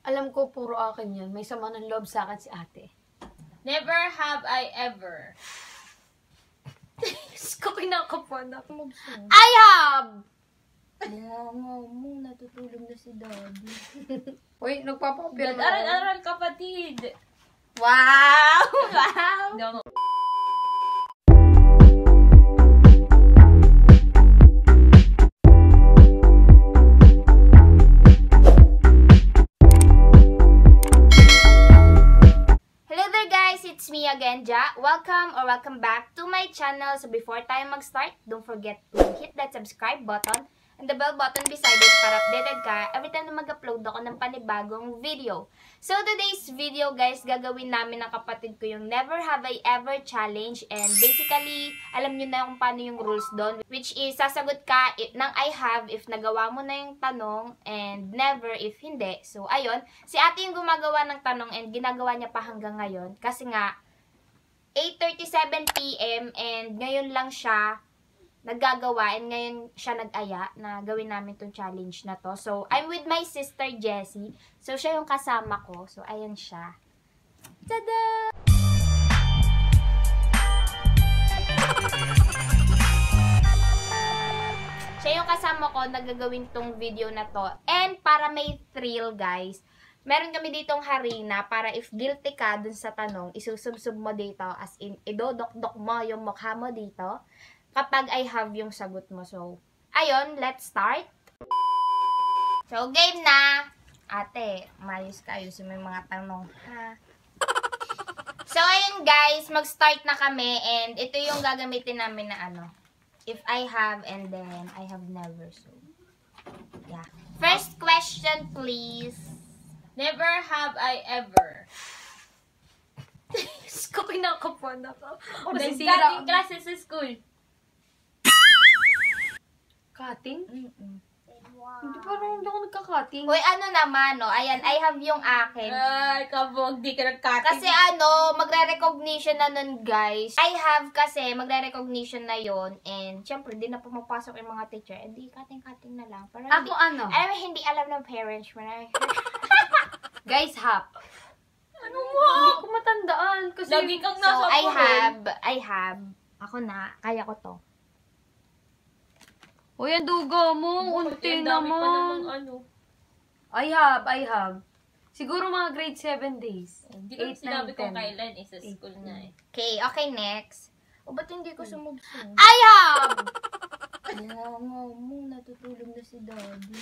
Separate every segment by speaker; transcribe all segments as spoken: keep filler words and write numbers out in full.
Speaker 1: Alam ko, puro akin yan. May sama ng loob sa akin si ate.
Speaker 2: Never have I ever.
Speaker 1: Ko kinakapuan na.
Speaker 2: I have!
Speaker 3: Nga nga mo, natutulog na si daddy.
Speaker 1: Uy, nagpapakapil mo.
Speaker 2: Aral-aral kapatid.
Speaker 3: Wow! Wow!
Speaker 2: No.
Speaker 3: It's me again, Ja. Welcome or welcome back to my channel. So before tayo mag-start, don't forget to hit that subscribe button and the bell button beside it para updated ka every time na mag-upload ako ng panibagong video. So today's video, guys, gagawin namin ng kapatid ko yung Never Have I Ever Challenge. And basically, alam nyo na kung paano yung rules doon. Which is, sasagot ka ng I have if nagawa mo na yung tanong and never if hindi. So, ayun. Si ate yung gumagawa ng tanong and ginagawa niya pa hanggang ngayon. Kasi nga, eight thirty-seven p m and ngayon lang siya naggagawa and ngayon siya nag-aya na gawin namin tong challenge na to. So, I'm with my sister Jessie. So, siya yung kasama ko. So, ayan siya. Tada! Siya yung kasama ko na gagawin tong video na to. And para may thrill, guys, meron kami ditong harina para if guilty ka dun sa tanong, isusubsub mo dito as in, idodok-dok mo yung mukha mo dito kapag I have yung sagot mo. So, ayun, let's start. So, game na. Ate, mayos ka. Ayusin mo yung mga tanong, ha? So, ayun guys, mag-start na kami and ito yung gagamitin namin na ano. If I have and then I have never. So, yeah. First question, please.
Speaker 2: Never have I ever.
Speaker 1: Ko kinakapuan na ka.
Speaker 2: Nag-cutting classes sa school.
Speaker 1: Cutting?
Speaker 3: Mm-mm.
Speaker 1: Hindi parang hindi ako nagka-cutting.
Speaker 3: Uy, ano naman, no? Ayan, I have yung akin.
Speaker 2: Ay, kabog, di ka nag-cutting.
Speaker 3: Kasi ano, magre-recognition na nun, guys. I have kasi, magre-recognition na yon. And, syempre, di na pumapasok yung mga teacher. Eh, di, cutting-cutting na lang. Pero,
Speaker 1: Ako
Speaker 3: hindi,
Speaker 1: ano?
Speaker 3: alam mo, hindi alam ng parents mo na.
Speaker 1: Guys, hap.
Speaker 2: Ano mo?
Speaker 1: Hindi ko matandaan. Kasi,
Speaker 2: Lagi kang
Speaker 3: So,
Speaker 2: nasa
Speaker 3: I
Speaker 2: pool.
Speaker 3: have, I have. Ako na, kaya ko to.
Speaker 1: uy, ang dugo mo. Unti
Speaker 2: Ang dami pa namang
Speaker 1: naman.
Speaker 2: ano.
Speaker 1: I have, I have. Siguro mga grade seven days.
Speaker 2: Hindi ko
Speaker 1: eight,
Speaker 2: sinabi
Speaker 1: nine,
Speaker 2: kung
Speaker 1: ten.
Speaker 2: kailan eh, sa school na eh.
Speaker 3: Okay, okay, next. O, ba't hindi ko sumubsog?
Speaker 1: I have!
Speaker 3: Nga nga mo, natutulog na si daddy.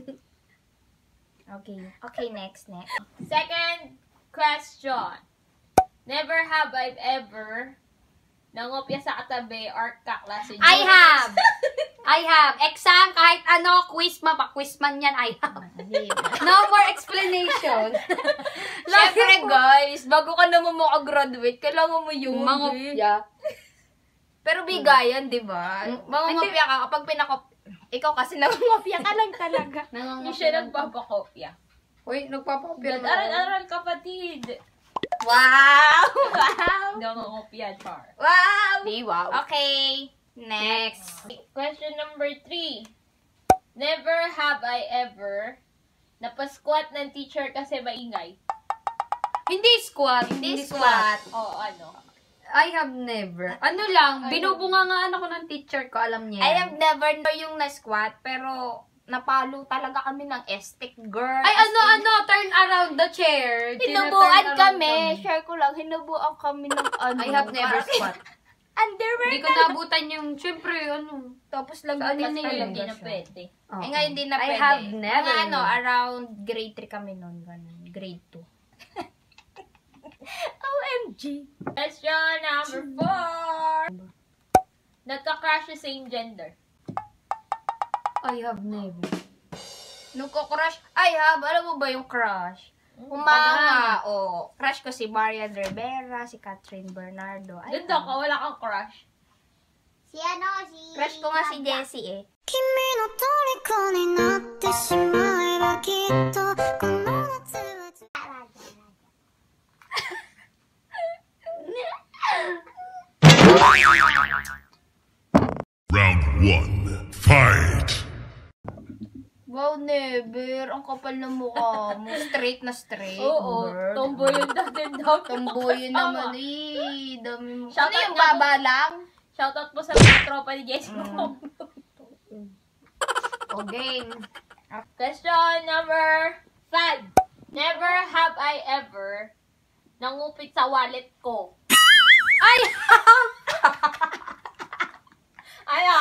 Speaker 3: Okay, okay, next, next.
Speaker 2: Second question. Never have I ever nangopya sa katabi or kaklase.
Speaker 1: I have! I have. Exam, kahit ano, quiz man, pa-quiz man yan, I have. No more explanation.
Speaker 3: Siyempre, guys, bago ka naman makagraduate, kailangan mo yun.
Speaker 1: Mangopya.
Speaker 3: Pero bigayan, di ba? Mangungopya ka kapag pinakop... Ikaw kasi nangungopya ka lang talaga.
Speaker 2: Hindi siya nagpapakopya.
Speaker 1: Uy, nagpapakopya.
Speaker 2: Aral-aral kapatid.
Speaker 3: Wow! Wow!
Speaker 2: Nangopya, Char.
Speaker 3: Wow!
Speaker 1: Di, wow.
Speaker 3: Okay, next.
Speaker 2: Question number three. Never have I ever napasquat ng teacher kasi maingay.
Speaker 1: Hindi squat.
Speaker 3: Hindi squat.
Speaker 2: O ano?
Speaker 1: I have never. Ano lang,
Speaker 2: Ano?
Speaker 1: binubungangaan ako ng teacher ko, alam niya.
Speaker 3: I have never know yung na-squat, pero napalo talaga kami ng estek, girl.
Speaker 1: Ay, ano, ano, turn around the chair.
Speaker 3: Hinubuan
Speaker 1: Tina-turn around
Speaker 3: kami. Share ko lang, hinubuan kami ng ano.
Speaker 1: I have never squat.
Speaker 3: Underwear
Speaker 1: Hindi ko
Speaker 3: na.
Speaker 1: nabutan yung, syempre, ano.
Speaker 3: Tapos lang
Speaker 1: Saan
Speaker 3: yun
Speaker 1: yun
Speaker 3: na
Speaker 1: yun?
Speaker 3: yun.
Speaker 2: Hindi na pwede.
Speaker 1: Oo.
Speaker 3: Eh ngayon din na
Speaker 1: I
Speaker 3: pwede.
Speaker 1: have never
Speaker 3: Mga ano,
Speaker 1: known.
Speaker 3: around grade three kami nun. Ganun. Grade two. O M G.
Speaker 2: Question number four. Nagka-crush sa same gender.
Speaker 1: I have never.
Speaker 3: Nung ko crush, ay have, alam mo ba yung crush? Humanga, o. Oh, crush ko si Marian Rivera, si Catherine Bernardo. Ay,
Speaker 2: Ganda ka, wala kang crush.
Speaker 4: Si ano, si...
Speaker 3: crush ko nga si Jessie eh.
Speaker 4: 君の虜になってしまえばきっとこの夏はつ
Speaker 5: Round one, fight!
Speaker 3: Wow never. Ang kapal na mukha mo. Straight na straight.
Speaker 2: Oo,
Speaker 3: girl.
Speaker 2: tomboy yung dati daw.
Speaker 3: Tomboy naman. Eh, dami mo.
Speaker 2: Shout
Speaker 3: Ano
Speaker 2: out
Speaker 3: yung
Speaker 2: nga
Speaker 3: baba lang?
Speaker 2: Shoutout po sa mga tropa ni Jessica.
Speaker 3: Mm. O, game.
Speaker 2: Question number five. Never have I ever nangupit sa wallet ko.
Speaker 1: Ay!
Speaker 2: Ano?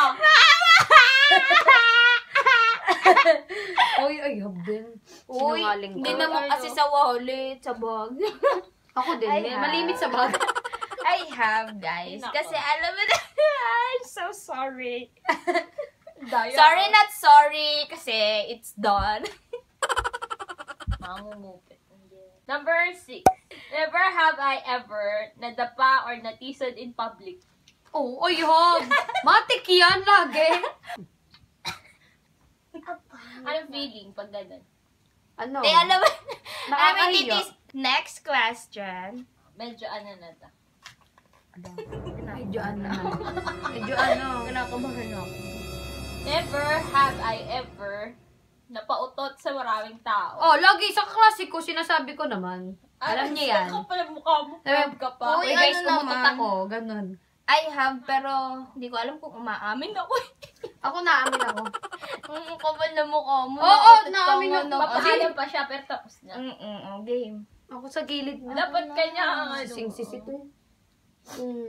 Speaker 1: Uy, I have din.
Speaker 3: Uy,
Speaker 1: Sinungaling
Speaker 3: hindi
Speaker 1: ka.
Speaker 3: naman
Speaker 2: Ano?
Speaker 3: kasi sa wallet, sa bag.
Speaker 1: Ako din.
Speaker 3: I
Speaker 1: eh.
Speaker 3: have.
Speaker 1: Malimit sa bag.
Speaker 3: I have, guys.
Speaker 2: Nako.
Speaker 3: Kasi alam mo na, I'm so sorry.
Speaker 2: Daya.
Speaker 3: Sorry, not sorry. Kasi it's done.
Speaker 2: Mangungupit. Number six. Never have I ever nadapa or natisod in public.
Speaker 1: Oh, ay, have. Matik yan lagi.
Speaker 2: Anong feeling pag ganun?
Speaker 1: Ano?
Speaker 3: Di alam mo. I mean,
Speaker 1: Nakakahiya.
Speaker 3: it is next question.
Speaker 2: Medyo ano na to.
Speaker 1: Medyo ano. Medyo ano.
Speaker 3: Kinakabahan ako.
Speaker 2: Never have I ever napautot sa maraming tao.
Speaker 1: Oh, lagi sa klase ko, sinasabi ko naman. Alam niya yan.
Speaker 2: Ang pala mukha mo.
Speaker 1: Sabi,
Speaker 2: Proud ka pa.
Speaker 3: Uy,
Speaker 1: Uy, guys,
Speaker 3: ano
Speaker 1: umutot
Speaker 3: naman?
Speaker 1: ako. Ganun.
Speaker 3: I have, pero hindi ko alam kung umaamin ako.
Speaker 1: Ako naamin ako.
Speaker 3: Ang kapal na mukha mo.
Speaker 1: Oo,
Speaker 3: Nakautot
Speaker 1: naamin
Speaker 3: ka
Speaker 1: ako.
Speaker 3: nga ng-
Speaker 2: Papaalam pa siya pero tapos na.
Speaker 3: Mm-mm, oh, game.
Speaker 1: Ako sa gilid na.
Speaker 2: Dapat kanya ang ano.
Speaker 1: Sising-sisi ko. Mm.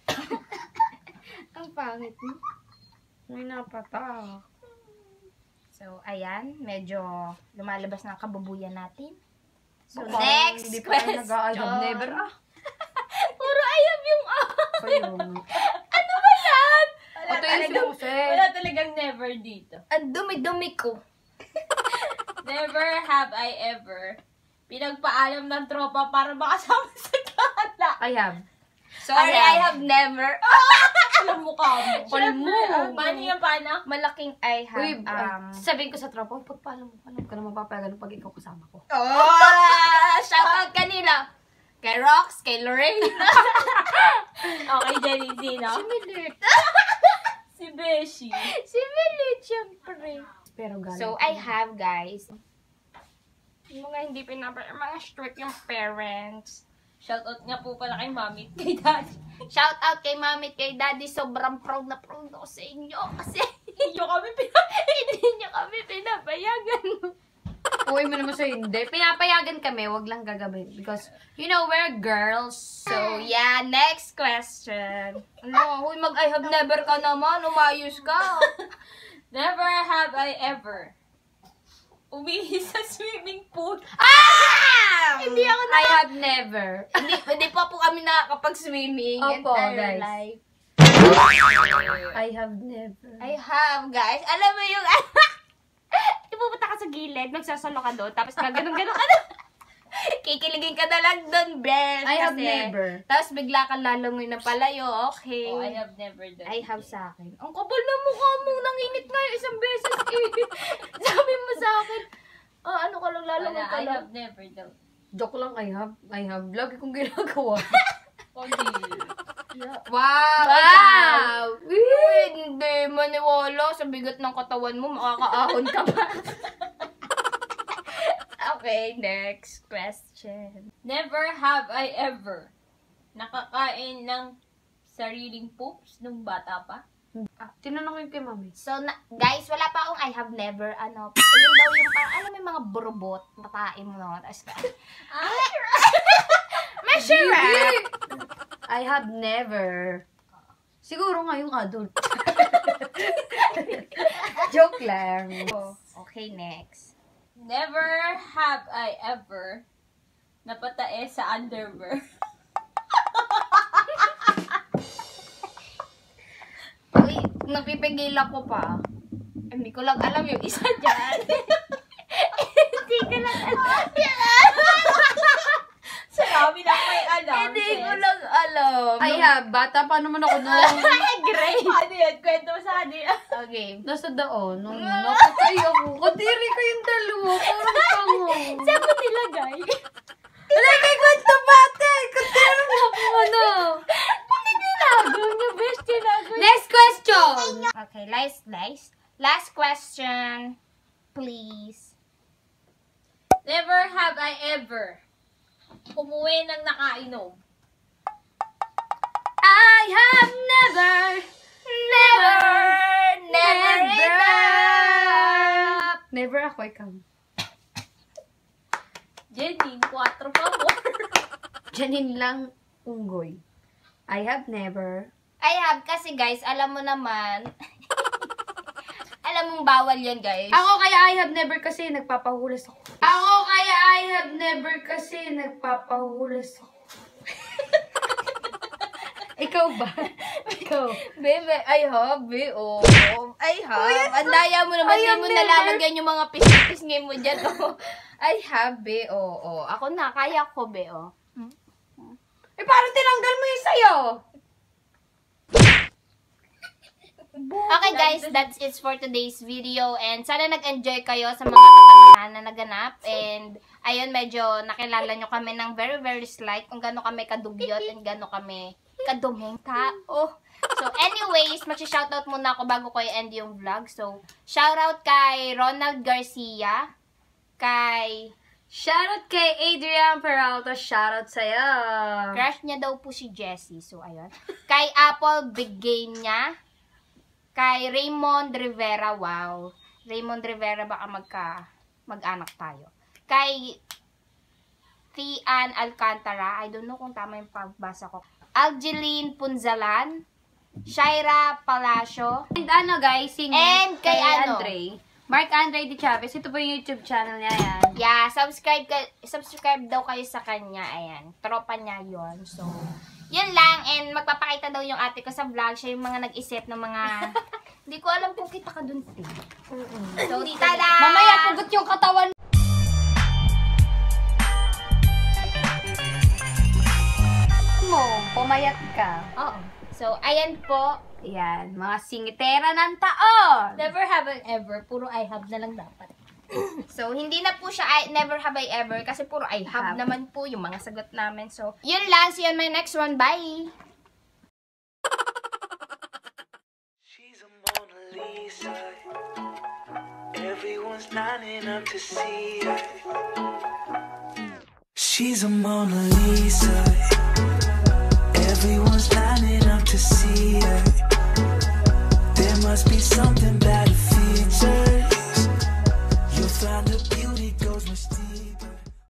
Speaker 3: Ang pangit mo.
Speaker 1: May napatak.
Speaker 3: So, ayan. Medyo lumalabas na ang kabubuyan natin. So,
Speaker 1: Parang
Speaker 3: next
Speaker 1: hindi pa tayo
Speaker 3: question.
Speaker 1: nag-I have never. Ah,
Speaker 3: Puro I have yung ah.
Speaker 1: kayo.
Speaker 3: Ano ba yan?
Speaker 2: Wala
Speaker 1: Ito yung
Speaker 2: talagang,
Speaker 1: sinuset.
Speaker 2: wala talagang never dito.
Speaker 3: Ang dumi-dumi ko.
Speaker 2: Never have I ever pinagpaalam ng tropa para makasama sa gala.
Speaker 1: I have.
Speaker 3: Sorry,
Speaker 1: I
Speaker 3: I have never.
Speaker 2: Alam mo ka mo.
Speaker 1: Alam mo.
Speaker 2: Siyempre, Paano yan, paano?
Speaker 3: Malaking I have.
Speaker 1: Uy,
Speaker 3: um,
Speaker 1: sabihin ko sa tropa, "Uy, pagpaalam mo, paano ka naman papayagan pag ikaw kasama ko?"
Speaker 3: oh! Shoutout kanila. Kay Rox, kay Lorraine.
Speaker 2: Okay, Jenny, sino?
Speaker 3: Milit.
Speaker 2: Si Beshi.
Speaker 3: Si Milit, syempre.
Speaker 1: Pero galing.
Speaker 3: So, I have, guys. Yung mga hindi pinapa, mga strict yung parents.
Speaker 2: Shoutout nga po pala kay mami at kay daddy.
Speaker 3: Shout out kay mami at kay daddy. Sobrang proud na proud ako sa inyo. Kasi
Speaker 2: Hindi nyo kami pinag...
Speaker 3: hindi niyo kami pinapayagan.
Speaker 1: Uy mo naman sa hindi. Pinapayagan kami, wag lang gagawin. Because, you know, we're girls.
Speaker 3: So, yeah. Next question. Ano? Huy, mag-I have never ka naman. Umayos ka.
Speaker 2: Never have I ever umihi sa swimming pool.
Speaker 3: Ah! Hindi ako na...
Speaker 1: I have never.
Speaker 3: hindi, hindi pa po kami nakakapag-swimming.
Speaker 1: Opo,
Speaker 3: entire
Speaker 1: guys.
Speaker 3: life.
Speaker 1: I have never.
Speaker 3: I have, guys. Alam mo yung... Ipupunta ka sa gilid, magsasalo ka doon, tapos gaganon-ganon ka doon. Kikiligin ka na lang doon, best.
Speaker 1: I have
Speaker 3: kasi-
Speaker 1: never.
Speaker 3: Tapos bigla kang lalangoy na palayo, okay.
Speaker 2: Oh, I have never done.
Speaker 3: I have sa akin. Ang kapal na mukha mo, nanginit nga yung isang beses eh. Sabi mo sa akin, ah, ano ka lang,
Speaker 2: Wala,
Speaker 3: lalangoy ka
Speaker 2: I
Speaker 3: lang.
Speaker 2: have never done.
Speaker 1: Joke lang, I have. I have. Lagi kong ginagawa.
Speaker 2: Okay.
Speaker 3: Wow!
Speaker 1: Wow!
Speaker 3: Uy, hindi, maniwala. Sa bigat ng katawan mo, makakaahon ka pa. Okay, next question.
Speaker 2: Never have I ever nakakain ng sariling poops nung bata pa.
Speaker 1: Tinanong ko yung kay mami.
Speaker 3: So, na, guys, wala pa akong I have never, ano, yun daw yung parang, alam mo yung mga burobot, matain mo naman, tapos,
Speaker 2: Ah,
Speaker 3: may sure.
Speaker 1: I have never. Siguro ngayong adult. Joke lang.
Speaker 3: Okay, next.
Speaker 2: never have I ever napatae sa underwear.
Speaker 3: Uy, napipigil ako pa. Hindi ko lang alam yung isa dyan. Hindi ko lang alam.
Speaker 2: Sabi na may alam.
Speaker 3: Hindi ko lang alam.
Speaker 1: I have. Bata pa naman ako noon.
Speaker 3: Great.
Speaker 2: Ano yan? Kwento mo sa akin.
Speaker 3: Okay.
Speaker 1: Nasa daon. Nung napatay ako. Kadiri ko yung dalawa. Parang tango.
Speaker 3: Saan mo nilagay?
Speaker 1: Wala kay kwento bata. Kadiri mo ako ano.
Speaker 3: Hindi nilago niya. Best nilago.
Speaker 1: Next question.
Speaker 3: Okay, last, last. Last question. Please.
Speaker 2: I ever umuwi ng nakainom?
Speaker 1: I have never, never,
Speaker 3: Never enough!
Speaker 1: Never ako, ikaw.
Speaker 2: Jenny, quattro pa po.
Speaker 1: Janine lang, unggoy. I have never.
Speaker 3: I have, kasi guys, alam mo naman, alam mong bawal yan, guys.
Speaker 1: Ako kaya I have never kasi nagpapahulas ako. Ako kaya I have never kasi nagpapahulas ako. Ikaw ba? Ikaw.
Speaker 3: Bebe, I have, be, oh. I have. Ang daya mo naman,
Speaker 1: I
Speaker 3: di
Speaker 1: have
Speaker 3: mo
Speaker 1: never.
Speaker 3: nalalagyan yung mga pisngi-pisngi mo dyan, oh. I have, be, oh, oh. Ako na, kaya ko, be, oh.
Speaker 1: Eh, parang tinanggal mo yung sayo.
Speaker 3: Okay, guys, that's it for today's video. And sana nag-enjoy kayo sa mga katangahan na naganap. And, ayun, medyo nakilala nyo kami ng very, very slight kung gano'n kami kadugyot and gano'n kami kaduming tao. So, anyways, mag-shoutout muna ako bago ko i-end yung vlog. So, shoutout kay Ronald Garcia, kay
Speaker 1: Shoutout kay Adrian Peralta. Shoutout sa'yo.
Speaker 3: crush niya daw po si Jessie. So, ayun. Kay Apple Bigania, kay Raymond Rivera. Wow. Raymond Rivera, baka magka, mag-anak tayo. Kay Tian Alcantara. I don't know kung tama yung pagbasa ko. Algeline Punzalan. Shaira Palacio.
Speaker 1: And ano guys, sing
Speaker 3: And kay ano?
Speaker 1: Andre. Mark Andre de Chavez. Ito po yung YouTube channel niya. Yan.
Speaker 3: Yeah, subscribe ka, subscribe daw kayo sa kanya. Ayan, tropa niya yon. So, yun lang. And magpapakita daw yung ate ko sa vlog. Siya yung mga nag-isip ng mga... Hindi ko alam kung kita ka dun. So, tada!
Speaker 1: Mamaya pugot yung katawan mo. Pumayat ka.
Speaker 3: Oo. So, ayan po.
Speaker 1: Yan. Mga singitera ng taon.
Speaker 2: Never have I ever. Puro I have na lang dapat.
Speaker 3: So, hindi na po siya I, never have I ever kasi puro I have
Speaker 1: Have.
Speaker 3: naman po yung mga sagot namin. So, yun lang. See you on my next one. Bye!
Speaker 5: She's a Mona Lisa. Everyone's lining up to see her. She's a Mona Lisa.